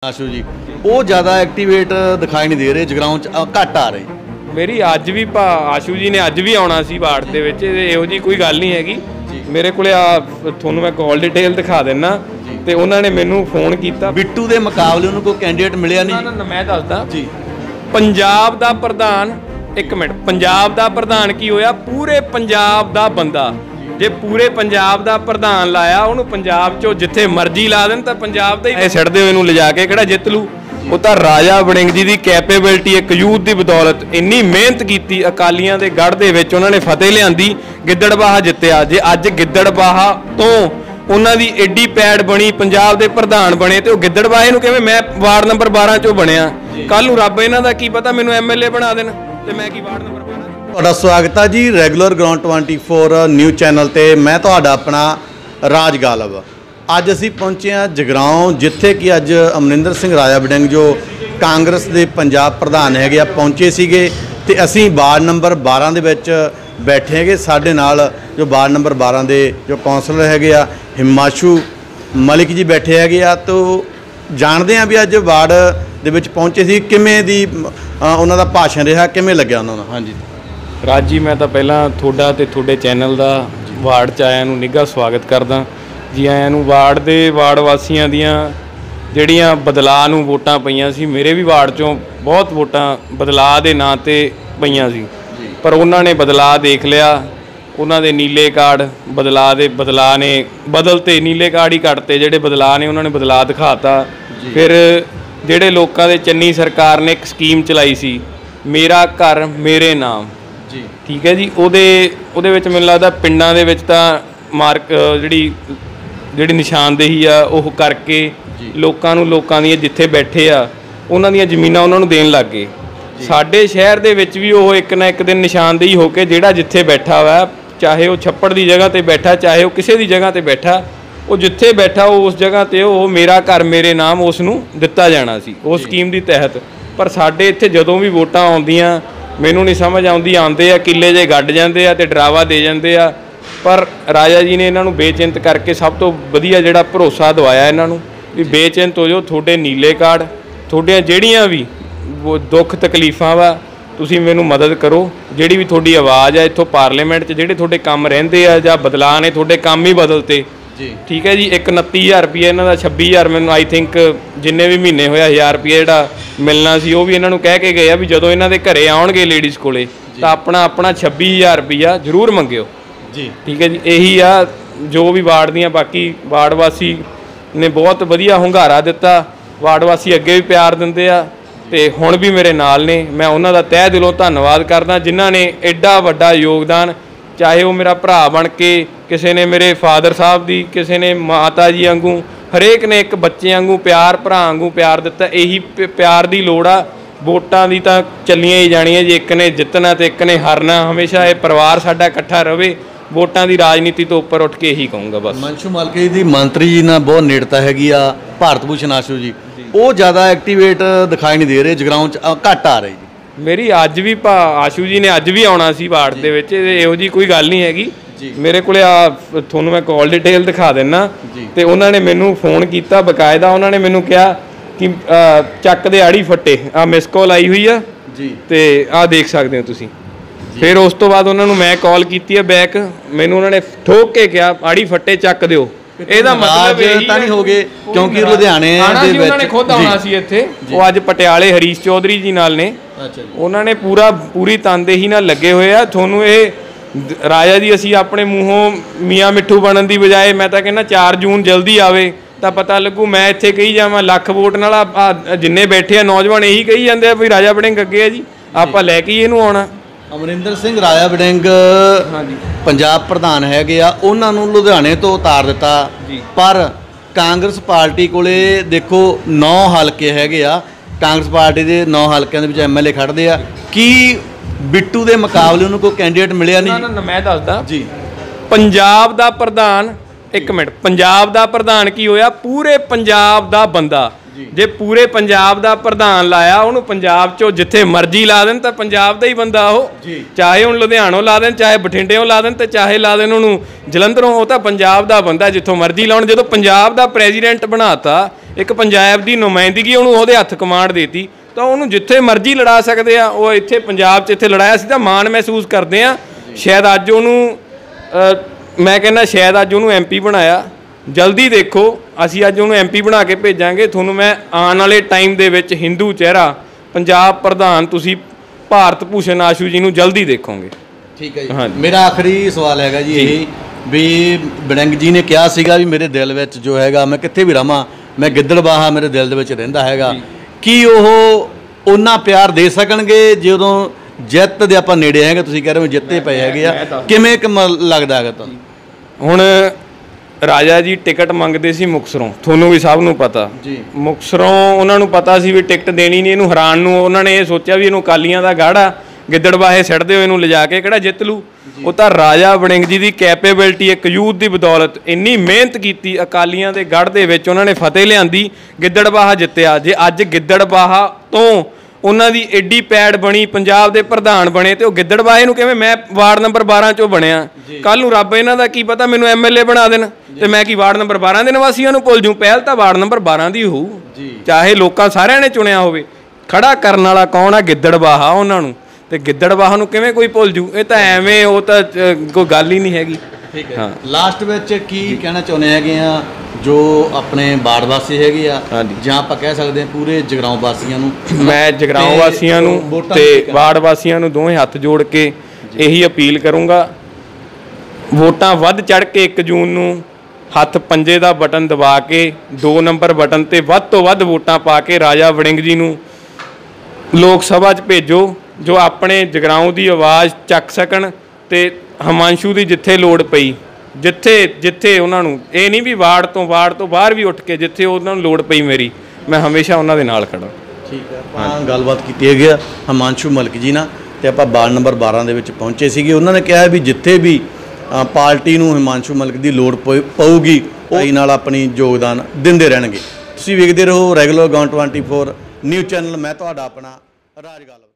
आशु जी वो ज़्यादा एक्टिवेट दिखाई नहीं दे रहे, जगराऊं घट आ रहे। मेरी अज भी आशू जी ने अज भी आना सी वार्ड दे विच, इहो जी कोई गल नहीं हैगी। मेरे कोले तुहानूं मैं कॉल डिटेल दिखा देना ते उन्हां ने मैनूं फोन कीता। बिट्टू दे मुकाबले उन्होंने कोई कैंਡੀਡੇਟ मिलिया नहीं? ना मैं दसदा जी। पंजाब दा प्रधान, एक मिनट, पंजाब दा प्रधान की होया? पूरे पंजाब दा बंदा। जे पूरे पंजाब दा प्रधान लाया उन्होंने पंजाब चो जिथे मर्जी ला देन तां पंजाब दा ही सिट दे इहनूं लिजा के किहड़ा जित लू। वो तो राजा वड़िंग जी की कैपेबिलिटी, एक यूथ की बदौलत इन्नी मेहनत की, अकालियां दे गढ़ दे विच उन्होंने फतेह लियांदी, गिद्दड़बाहा जित्तिया। जे अज गिद्दड़बाहा तो उन्हां दी एडी पैड़ बनी, पंजाब दे प्रधान बने, तो गिद्दड़बाहे नूं किवें मैं वार्ड नंबर 12 चो बनया? कल नूं रब इन्हां दा की पता मैनूं MLA बना देन ते मैं की वार्ड नंबर 12। ਤੁਹਾਡਾ ਸਵਾਗਤ ਹੈ ਜੀ ਰੈਗੂਲਰ ਗਰਾਊਂਡ 24 ਨਿਊਜ਼ ਚੈਨਲ ਤੇ। ਮੈਂ ਤੁਹਾਡਾ ਆਪਣਾ ਰਾਜ ਗਾਲਬ। ਅੱਜ ਅਸੀਂ ਪਹੁੰਚੇ ਹਾਂ ਜਗਰਾਉਂ, ਜਿੱਥੇ ਕਿ ਅੱਜ ਅਮਰਿੰਦਰ ਸਿੰਘ ਰਾਜਾ ਵੜਿੰਗ ਜੋ ਕਾਂਗਰਸ ਦੇ ਪੰਜਾਬ ਪ੍ਰਧਾਨ ਹੈਗੇ ਆ ਪਹੁੰਚੇ ਸੀਗੇ ਤੇ ਅਸੀਂ ਵਾਰਡ ਨੰਬਰ 12 ਦੇ ਵਿੱਚ ਬੈਠੇ ਹੈਗੇ। ਸਾਡੇ ਨਾਲ ਜੋ ਵਾਰਡ ਨੰਬਰ 12 ਦੇ ਜੋ ਕੌਂਸਲਰ ਹੈਗੇ ਆ ਹਿਮਾਸ਼ੂ ਮਲਿਕ ਜੀ ਬੈਠੇ ਹੈਗੇ ਆ। ਤੋਂ ਜਾਣਦੇ ਆ ਵੀ ਅੱਜ ਵਾਰਡ ਦੇ ਵਿੱਚ ਪਹੁੰਚੇ ਸੀ, ਕਿਵੇਂ ਦੀ ਉਹਨਾਂ ਦਾ ਭਾਸ਼ਣ ਰਿਹਾ, ਕਿਵੇਂ ਲੱਗਿਆ ਉਹਨਾਂ ਨੂੰ? ਹਾਂਜੀ राज जी, मैं तो पहला थोड़ा ते थोड़े चैनल का वार्ड च आया निघा स्वागत करदा जी। आया वार्ड दे वार्ड वासियों दियां जिहड़ियां बदलाव नूं वोटां पईयां सी, मेरे भी वार्ड चों बहुत वोटां बदलाव दे नां ते पईयां सी, पर उन्हां ने बदलाव देख लिया। उन्हां दे नीले कार्ड बदलाव ने बदलते, नीले कार्ड ही कटते, जिहड़े बदलाव ने उन्हां ने बदलाव दिखाता। फिर जिहड़े लोकां दे चन्नी सरकार ने एक स्कीम चलाई सी, मेरा घर मेरे नाम, ठीक है जी। ਉਹਦੇ ਵਿੱਚ ਮੈਨੂੰ ਲੱਗਦਾ ਪਿੰਡਾਂ ਦੇ ਵਿੱਚ ਤਾਂ ਜਿਹੜੀ ਨਿਸ਼ਾਨਦੇਹੀ ਆ ਉਹ ਕਰਕੇ ਲੋਕਾਂ ਦੀਆਂ ਜਿੱਥੇ ਬੈਠੇ ਆ ਉਹਨਾਂ ਦੀਆਂ ਜ਼ਮੀਨਾਂ ਉਹਨਾਂ ਨੂੰ ਦੇਣ ਲੱਗ ਗਏ। ਸਾਡੇ ਸ਼ਹਿਰ ਦੇ ਵਿੱਚ ਵੀ ਉਹ ਇੱਕ ਨਾ ਇੱਕ ਦਿਨ ਨਿਸ਼ਾਨਦੇਹੀ ਹੋ ਕੇ ਜਿਹੜਾ ਜਿੱਥੇ ਬੈਠਾ ਵਾ, ਚਾਹੇ ਉਹ ਛੱਪੜ ਦੀ ਜਗ੍ਹਾ ਤੇ ਬੈਠਾ, ਚਾਹੇ ਉਹ ਕਿਸੇ ਦੀ ਜਗ੍ਹਾ ਤੇ ਬੈਠਾ, ਉਹ ਜਿੱਥੇ ਬੈਠਾ ਉਹ ਉਸ ਜਗ੍ਹਾ ਤੇ ਉਹ ਮੇਰਾ ਘਰ ਮੇਰੇ ਨਾਮ ਉਸ ਨੂੰ ਦਿੱਤਾ ਜਾਣਾ ਸੀ ਉਹ ਸਕੀਮ ਦੀ ਤਹਿਤ। ਪਰ ਸਾਡੇ ਇੱਥੇ ਜਦੋਂ ਵੀ ਵੋਟਾਂ ਆਉਂਦੀਆਂ ਮੈਨੂੰ ਨਹੀਂ ਸਮਝ ਆਉਂਦੀ, ਆਉਂਦੇ ਆ ਕਿੱਲੇ ਜੇ ਗੱਡ ਜਾਂਦੇ ਆ ਤੇ ਡਰਾਵਾ ਦੇ ਜਾਂਦੇ ਆ। ਪਰ ਰਾਜਾ ਜੀ ਨੇ ਇਹਨਾਂ ਨੂੰ ਬੇਚਿੰਤ ਕਰਕੇ ਸਭ ਤੋਂ ਵਧੀਆ ਜਿਹੜਾ ਭਰੋਸਾ ਦਵਾਇਆ ਇਹਨਾਂ ਨੂੰ ਵੀ ਬੇਚਿੰਤ ਹੋ ਜਾਓ, ਤੁਹਾਡੇ ਨੀਲੇ ਕਾਰਡ, ਤੁਹਾਡੀਆਂ ਜਿਹੜੀਆਂ ਵੀ ਦੁੱਖ ਤਕਲੀਫਾਂ ਵਾ ਤੁਸੀਂ ਮੈਨੂੰ ਮਦਦ ਕਰੋ। ਜਿਹੜੀ ਵੀ ਤੁਹਾਡੀ ਆਵਾਜ਼ ਆ ਇੱਥੋਂ ਪਾਰਲੀਮੈਂਟ 'ਚ, ਜਿਹੜੇ ਤੁਹਾਡੇ ਕੰਮ ਰਹਿੰਦੇ ਆ ਜਾਂ ਬਦਲਾਅ ਨੇ, ਤੁਹਾਡੇ ਕੰਮ ਹੀ ਬਦਲਤੇ, ਠੀਕ ਹੈ ਜੀ। ਇੱਕ 29,000 ਰੁਪਈਆ ਇਹਨਾਂ ਦਾ, 26,000 ਮੈਨੂੰ ਆਈ ਥਿੰਕ ਜਿੰਨੇ ਵੀ ਮਹੀਨੇ ਹੋਇਆ 1000 ਰੁਪਈਆ ਜਿਹੜਾ ਮਿਲਣਾ ਸੀ ਉਹ ਵੀ ਇਹਨਾਂ ਨੂੰ ਕਹਿ ਕੇ ਗਏ ਆ ਵੀ ਜਦੋਂ ਇਹਨਾਂ ਦੇ ਘਰੇ ਆਉਣਗੇ ਲੇਡੀਜ਼ ਕੋਲੇ ਤਾਂ ਆਪਣਾ 26,000 ਰੁਪਈਆ ਜ਼ਰੂਰ ਮੰਗਿਓ ਜੀ, ਠੀਕ ਹੈ ਜੀ। ਇਹੀ ਆ ਜੋ ਵੀ ਵਾਰਡ ਦੀਆਂ, ਬਾਕੀ ਵਾਰਡ ਵਾਸੀ ਨੇ ਬਹੁਤ ਵਧੀਆ ਹੁੰਗਾਰਾ ਦਿੱਤਾ, ਵਾਰਡ ਵਾਸੀ ਅੱਗੇ ਵੀ ਪਿਆਰ ਦਿੰਦੇ ਆ ਤੇ ਹੁਣ ਵੀ ਮੇਰੇ ਨਾਲ ਨੇ। ਮੈਂ ਉਹਨਾਂ ਦਾ ਤਹਿ ਦਿਲੋਂ ਧੰਨਵਾਦ ਕਰਦਾ ਜਿਨ੍ਹਾਂ ਨੇ ਐਡਾ ਵੱਡਾ ਯੋਗਦਾਨ, ਚਾਹੇ ਉਹ ਮੇਰਾ ਭਰਾ ਬਣ ਕੇ, ਕਿਸੇ ਨੇ ਮੇਰੇ ਫਾਦਰ ਸਾਹਿਬ ਦੀ, ਕਿਸੇ ਨੇ ਮਾਤਾ ਜੀ ਵਾਂਗੂ, ਹਰੇਕ ਨੇ ਇੱਕ ਬੱਚੇ ਵਾਂਗੂ ਪਿਆਰ, ਭਰਾ ਵਾਂਗੂ ਪਿਆਰ ਦਿੱਤਾ। ਇਹੀ ਪਿਆਰ ਦੀ ਲੋੜ ਆ। ਵੋਟਾਂ ਦੀ ਤਾਂ ਚੱਲੀਆਂ ਹੀ ਜਾਣੀਆਂ ਜੀ, ਇੱਕ ਨੇ ਜਿੱਤਣਾ ਤੇ ਇੱਕ ਨੇ ਹਾਰਨਾ। ਹਮੇਸ਼ਾ ਇਹ ਪਰਿਵਾਰ ਸਾਡਾ ਇਕੱਠਾ ਰਹੇ। ਵੋਟਾਂ ਦੀ ਰਾਜਨੀਤੀ ਤੋਂ ਉੱਪਰ ਉੱਠ ਕੇ ਇਹੀ ਕਹੂੰਗਾ ਬਸ। ਮਨਸ਼ੂ ਮਾਲਕੇ ਦੀ ਮੰਤਰੀ ਜੀ ਨਾਲ ਬਹੁਤ ਨੇੜਤਾ ਹੈਗੀ ਆ, ਭਾਰਤ ਭੂਸ਼ਣ ਆਸ਼ੂ ਜੀ, ਉਹ ਜ਼ਿਆਦਾ ਐਕਟੀਵੇਟ ਦਿਖਾਈ ਨਹੀਂ ਦੇ ਰਹੇ, ਜਗਰਾਉਂ 'ਚ ਘੱਟ ਆ ਰਹੇ ਜੀ। ਮੇਰੀ ਅੱਜ ਵੀ ਆਸ਼ੂ ਜੀ ਨੇ ਅੱਜ ਵੀ ਆਉਣਾ ਸੀ ਵਾਰਡ ਦੇ ਵਿੱਚ, ਇਹੋ ਜੀ ਕੋਈ ਗੱਲ ਨਹੀਂ ਹੈਗੀ। ਮੇਰੇ ਕੋਲੇ ਤੁਹਾਨੂੰ ਮੈਂ ਕਾਲ ਡਿਟੇਲ ਦਿਖਾ ਦਿੰਨਾ ਤੇ ਉਹਨਾਂ ਨੇ ਮੈਨੂੰ ਫੋਨ ਕੀਤਾ ਬਕਾਇਦਾ। ਉਹਨਾਂ ਨੇ ਮੈਨੂੰ ਕਿਹਾ ਕਿ ਚੱਕ ਦੇ ਆੜੀ ਫੱਟੇ, ਆ ਮਿਸ ਕਾਲ ਆਈ ਹੋਈ ਆ ਜੀ ਤੇ ਆਹ ਦੇਖ ਸਕਦੇ ਹੋ ਤੁਸੀਂ। ਫਿਰ ਉਸ ਤੋਂ ਬਾਅਦ ਉਹਨਾਂ ਨੂੰ ਮੈਂ ਕਾਲ ਕੀਤੀ ਆ ਬੈਕ, ਮੈਨੂੰ ਉਹਨਾਂ ਨੇ ਠੋਕ ਕੇ ਕਿਹਾ ਆੜੀ ਫੱਟੇ ਚੱਕ ਦਿਓ। ਇਹਦਾ ਮਤਲਬ ਇਹ ਤਾਂ ਨਹੀਂ ਹੋ ਗਏ ਕਿਉਂਕਿ ਲੁਧਿਆਣੇ ਦੇ ਵਿੱਚ ਉਹਨਾਂ ਨੇ ਖੁਦ ਆਉਣਾ ਸੀ ਇੱਥੇ। ਉਹ ਅੱਜ ਪਟਿਆਲੇ ਹਰੀਸ਼ ਚੌਧਰੀ ਜੀ ਨਾਲ ਨੇ, ਉਹਨਾਂ ਨੇ ਪੂਰੀ ਤਨਦੇਹੀ ਨਾਲ ਲੱਗੇ ਹੋਏ ਆ। ਤੁਹਾਨੂੰ ਇਹ ਰਾਜਾ ਜੀ, ਅਸੀਂ ਆਪਣੇ ਮੂੰਹੋਂ ਮੀਆਂ ਮਿੱਠੂ ਬਣਨ ਦੀ ਬਜਾਏ ਮੈਂ ਤਾਂ ਕਹਿੰਦਾ 4 ਜੂਨ ਜਲਦੀ ਆਵੇ ਤਾਂ ਪਤਾ ਲੱਗੂ। ਮੈਂ ਇੱਥੇ ਕਹੀ ਜਾਵਾਂ ਲੱਖ ਵੋਟ ਨਾਲ, ਜਿੰਨੇ ਬੈਠੇ ਆ ਨੌਜਵਾਨ ਇਹੀ ਕਹੀ ਜਾਂਦੇ ਆ ਵੀ ਰਾਜਾ ਵੜਿੰਗ ਅੱਗੇ ਆ ਜੀ, ਆਪਾਂ ਲੈ ਕੇ ਇਹਨੂੰ ਆਉਣਾ। ਅਮਰਿੰਦਰ ਸਿੰਘ ਰਾਜਾ ਵੜਿੰਗ ਪੰਜਾਬ ਪ੍ਰਧਾਨ ਹੈਗੇ ਆ, ਉਹਨਾਂ ਨੂੰ ਲੁਧਿਆਣੇ ਤੋਂ ਉਤਾਰ ਦਿੱਤਾ। ਪਰ ਕਾਂਗਰਸ ਪਾਰਟੀ ਕੋਲੇ ਦੇਖੋ 9 ਹਲਕੇ ਹੈਗੇ ਆ, ਕਾਂਗਰਸ ਪਾਰਟੀ ਦੇ 9 ਹਲਕਿਆਂ ਦੇ ਵਿੱਚ MLA ਖੜਦੇ ਆ। ਕੀ ਬਿੱਟੂ ਦੇ ਮੁਕਾਬਲੇ ਉਹਨੂੰ ਕੋਈ ਕੈਂਡੀਡੇਟ ਮਿਲਿਆ ਨਹੀਂ? ਨਾ ਮੈਂ ਦੱਸਦਾ ਜੀ। ਪੰਜਾਬ ਦਾ ਪ੍ਰਧਾਨ, ਇੱਕ ਮਿੰਟ, ਪੰਜਾਬ ਦਾ ਪ੍ਰਧਾਨ ਕੀ ਹੋਇਆ? ਪੂਰੇ ਪੰਜਾਬ ਦਾ ਬੰਦਾ। ਜੇ ਪੂਰੇ ਪੰਜਾਬ ਦਾ ਪ੍ਰਧਾਨ ਲਾਇਆ ਉਹਨੂੰ ਪੰਜਾਬ 'ਚੋਂ ਜਿੱਥੇ ਮਰਜ਼ੀ ਲਾ ਦੇਣ ਤਾਂ ਪੰਜਾਬ ਦਾ ਹੀ ਬੰਦਾ ਉਹ, ਚਾਹੇ ਹੁਣ ਲੁਧਿਆਣੋਂ ਲਾ ਦੇਣ, ਚਾਹੇ ਬਠਿੰਡਿਓਂ ਲਾ ਦੇਣ, ਤੇ ਚਾਹੇ ਲਾ ਦੇਣ ਉਹਨੂੰ ਜਲੰਧਰੋਂ, ਉਹ ਤਾਂ ਪੰਜਾਬ ਦਾ ਬੰਦਾ ਜਿੱਥੋਂ ਮਰਜ਼ੀ ਲਾਉਣ। ਜਦੋਂ ਪੰਜਾਬ ਦਾ ਪ੍ਰੈਜ਼ੀਡੈਂਟ ਬਣਾਤਾ, ਇੱਕ ਪੰਜਾਬ ਦੀ ਨੁਮਾਇੰਦਗੀ ਉਹਨੂੰ ਉਹਦੇ ਹੱਥ ਕਮਾਂਡ ਦੇਤੀ, ਤਾਂ ਉਹਨੂੰ ਜਿੱਥੇ ਮਰਜ਼ੀ ਲੜਾ ਸਕਦੇ ਆ। ਉਹ ਇੱਥੇ ਪੰਜਾਬ 'ਚ ਇੱਥੇ ਲੜਾਇਆ ਸੀ ਤਾਂ ਮਾਣ ਮਹਿਸੂਸ ਕਰਦੇ ਆ। ਸ਼ਾਇਦ ਅੱਜ ਉਹਨੂੰ ਮੈਂ ਕਹਿੰਦਾ ਸ਼ਾਇਦ ਅੱਜ ਉਹਨੂੰ MP ਬਣਾਇਆ। ਜਲਦੀ ਦੇਖੋ, ਅਸੀਂ ਅੱਜ ਉਹਨੂੰ MP ਬਣਾ ਕੇ ਭੇਜਾਂਗੇ। ਤੁਹਾਨੂੰ ਮੈਂ ਆਉਣ ਵਾਲੇ ਟਾਈਮ ਦੇ ਵਿੱਚ ਹਿੰਦੂ ਚਿਹਰਾ ਪੰਜਾਬ ਪ੍ਰਧਾਨ ਤੁਸੀਂ ਭਾਰਤ ਭੂਸ਼ਣ ਆਸ਼ੂ ਜੀ ਨੂੰ ਜਲਦੀ ਦੇਖੋਗੇ। ਠੀਕ ਹੈ ਜੀ। ਮੇਰਾ ਆਖਰੀ ਸਵਾਲ ਹੈਗਾ ਜੀ ਇਹ ਵੀ ਵੜਿੰਗ ਜੀ ਨੇ ਕਿਹਾ ਸੀਗਾ ਵੀ ਮੇਰੇ ਦਿਲ ਵਿੱਚ ਜੋ ਹੈਗਾ, ਮੈਂ ਕਿੱਥੇ ਵੀ ਰਵਾਂ, ਮੈਂ ਗਿੱਦੜਬਾਹਾ ਮੇਰੇ ਦਿਲ ਦੇ ਵਿੱਚ ਰਹਿੰਦਾ ਹੈਗਾ। ਕੀ ਉਹ ਉਹਨਾਂ ਪਿਆਰ ਦੇ ਸਕਣਗੇ ਜਦੋਂ ਜਿੱਤ ਦੇ ਆਪਾਂ ਨੇੜੇ ਹੈਗੇ? ਤੁਸੀਂ ਕਹਿ ਰਹੇ ਹੋ ਜਿੱਤੇ ਪਏ ਹੈਗੇ ਆ, ਕਿਵੇਂ ਲੱਗਦਾ ਹੈਗਾ ਤੁਹਾਨੂੰ? ਹੁਣ ਰਾਜਾ ਜੀ ਟਿਕਟ ਮੰਗਦੇ ਸੀ ਮੁਕਤਸਰੋਂ, ਤੁਹਾਨੂੰ ਵੀ ਸਭ ਨੂੰ ਪਤਾ ਜੀ। ਮੁਕਤਸਰੋਂ ਉਹਨਾਂ ਨੂੰ ਪਤਾ ਸੀ ਵੀ ਟਿਕਟ ਦੇਣੀ ਨਹੀਂ ਇਹਨੂੰ, ਹੈਰਾਨ ਨੂੰ ਉਹਨਾਂ ਨੇ ਇਹ ਸੋਚਿਆ ਵੀ ਇਹਨੂੰ ਅਕਾਲੀਆਂ ਦਾ ਗਾੜਾ ਗਿੱਦੜਬਾਹੇ ਸਿੱਟਦੇ ਹੋ, ਇਹਨੂੰ ਲਿਜਾ ਕੇ ਕਿਹੜਾ ਜਿੱਤ ਲੂ। ਉਹ ਤਾਂ ਰਾਜਾ ਵੜਿੰਗ ਜੀ ਦੀ ਕੈਪੇਬਿਲਿਟੀ, ਇੱਕ ਯੂਥ ਦੀ ਬਦੌਲਤ ਇੰਨੀ ਮਿਹਨਤ ਕੀਤੀ, ਅਕਾਲੀਆਂ ਦੇ ਗੜ੍ਹ ਦੇ ਵਿੱਚ ਉਹਨਾਂ ਨੇ ਫਤਿਹ ਲਿਆਂਦੀ, ਗਿੱਦੜਬਾਹਾ ਜਿੱਤਿਆ। ਜੇ ਅੱਜ ਗਿੱਦੜਬਾਹਾ ਤੋਂ ਉਹਨਾਂ ਦੀ ਐਡੀ ਪੈੜ ਬਣੀ, ਪੰਜਾਬ ਦੇ ਪ੍ਰਧਾਨ ਬਣੇ, ਤੇ ਉਹ ਗਿੱਦੜਬਾਹੇ ਨੂੰ ਕਿਵੇਂ? ਮੈਂ ਵਾਰਡ ਨੰਬਰ 12 ਚੋਂ ਬਣਿਆ, ਕੱਲ ਨੂੰ ਰੱਬ ਇਹਨਾਂ ਦਾ ਕੀ ਪਤਾ ਮੈਨੂੰ MLA ਬਣਾ ਦੇਣ ਤੇ ਮੈਂ ਕੀ ਵਾਰਡ ਨੰਬਰ 12 ਦੇ ਨਿਵਾਸੀਆਂ ਨੂੰ ਭੁੱਲ ਜੂ। ਪਹਿਲ ਤਾਂ ਵਾਰਡ ਨੰਬਰ 12 ਦੀ ਹੋਊ, ਚਾਹੇ ਲੋਕਾਂ ਸਾਰਿਆਂ ਨੇ ਚੁਣਿਆ ਹੋਵੇ। ਖੜਾ ਕਰਨ ਵਾਲਾ ਕੌਣ ਆ? ਗਿੱਦੜਬਾਹਾ ਉਹਨਾਂ ਨੂੰ, ਤੇ ਗਿੱਦੜਬਾਹਾ ਨੂੰ ਕਿਵੇਂ ਕੋਈ ਭੁੱਲ ਜੂ? ਇਹ ਤਾਂ ਐਵੇਂ, ਉਹ ਤਾਂ ਕੋਈ ਗੱਲ ਹੀ ਨਹੀਂ ਹੈਗੀ। ਠੀਕ ਹੈ। ਲਾਸਟ ਵਿੱਚ ਕੀ ਕਹਿਣਾ ਚਾਹੁੰਦੇ ਹੈਗੇ ਆ ਜੋ ਆਪਣੇ ਵਾਰਡ ਵਾਸੀ ਹੈਗੇ ਆ, ਜਾਂ ਆਪਾਂ ਕਹਿ ਸਕਦੇ ਹਾਂ ਪੂਰੇ ਜਗਰਾਉਂ ਵਾਸੀਆਂ ਨੂੰ? ਮੈਂ ਜਗਰਾਉਂ ਵਾਸੀਆਂ ਨੂੰ ਤੇ ਵਾਰਡ ਵਾਸੀਆਂ ਨੂੰ ਦੋਵੇਂ ਹੱਥ ਜੋੜ ਕੇ ਇਹੀ ਅਪੀਲ ਕਰੂੰਗਾ, ਵੋਟਾਂ ਵੱਧ ਚੜ੍ਹ ਕੇ 1 ਜੂਨ ਨੂੰ ਹੱਥ ਪੰਜੇ ਦਾ ਬਟਨ ਦਬਾ ਕੇ 2 ਨੰਬਰ ਬਟਨ ਤੇ ਵੱਧ ਤੋਂ ਵੱਧ ਵੋਟਾਂ ਪਾ ਕੇ ਰਾਜਾ ਵੜਿੰਗ ਜੀ ਨੂੰ ਲੋਕ ਸਭਾ 'ਚ ਭੇਜੋ, ਜੋ ਆਪਣੇ ਜਗਰਾਉਂ ਦੀ ਆਵਾਜ਼ ਚੱਕ ਸਕਣ। ਤੇ ਹਿਮਾਂਸ਼ੂ ਦੀ ਜਿੱਥੇ ਲੋੜ ਪਈ, ਜਿੱਥੇ ਉਹਨਾਂ ਨੂੰ, ਇਹ ਨਹੀਂ ਵੀ ਵਾਰਡ ਤੋਂ ਬਾਹਰ ਵੀ ਉੱਠ ਕੇ ਜਿੱਥੇ ਉਹਨਾਂ ਨੂੰ ਲੋੜ ਪਈ ਮੇਰੀ, ਮੈਂ ਹਮੇਸ਼ਾ ਉਹਨਾਂ ਦੇ ਨਾਲ ਖੜਾ। ਠੀਕ ਹੈ। ਆਪਾਂ ਗੱਲਬਾਤ ਕੀਤੀ ਹੈਗੀ ਆ ਹਿਮਾਂਸ਼ੂ ਮਲਕ ਜੀ ਨਾਲ, ਤੇ ਆਪਾਂ ਵਾਰਡ ਨੰਬਰ 12 ਦੇ ਵਿੱਚ ਪਹੁੰਚੇ ਸੀਗੇ। ਉਹਨਾਂ ਨੇ ਕਿਹਾ ਵੀ ਜਿੱਥੇ ਵੀ ਪਾਰਟੀ ਨੂੰ ਹਿਮਾਂਸ਼ੂ ਮਲਕ ਦੀ ਲੋੜ ਪਊਗੀ ਉਹ ਨਾਲ ਆਪਣੀ ਯੋਗਦਾਨ ਦਿੰਦੇ ਰਹਿਣਗੇ। ਤੁਸੀਂ ਵੇਖਦੇ ਰਹੋ ਰੈਗੂਲਰ ਗਾਉਂ 24 ਨਿਊਜ਼ ਚੈਨਲ। ਮੈਂ ਤੁਹਾਡਾ ਆਪਣਾ ਰਾਜ ਗਾਲਬ।